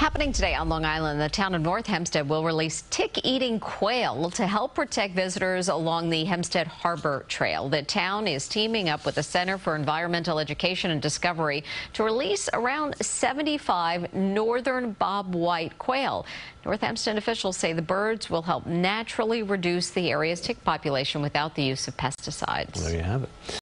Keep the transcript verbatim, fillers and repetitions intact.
Happening today on Long Island, the town of North Hempstead will release tick-eating quail to help protect visitors along the Hempstead Harbor Trail. The town is teaming up with the Center for Environmental Education and Discovery to release around seventy-five northern bobwhite quail. North Hempstead officials say the birds will help naturally reduce the area's tick population without the use of pesticides. There you have it.